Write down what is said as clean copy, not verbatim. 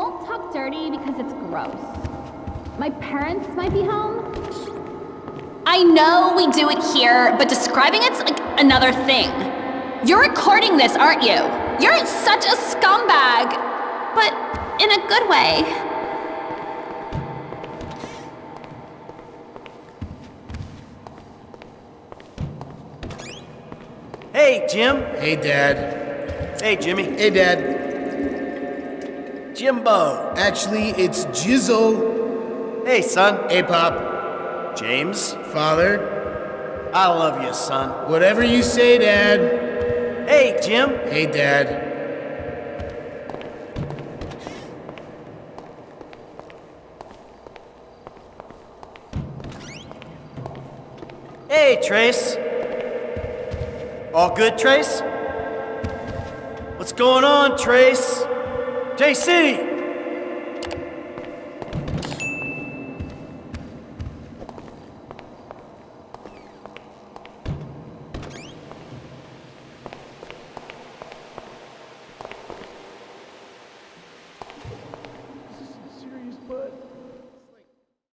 won't talk dirty because it's gross. My parents might be home. I know we do it here, but describing it's like another thing. You're recording this, aren't you? You're such a scumbag, but in a good way. Hey, Jim. Hey, Dad. Hey, Jimmy. Hey, Dad. Jimbo. Actually, it's Jizzle. Hey, son. Hey, Pop. James. Father. I love you, son. Whatever you say, Dad. Hey, Jim. Hey, Dad. Hey, Trace. All good, Trace? What's going on, Trace? JC!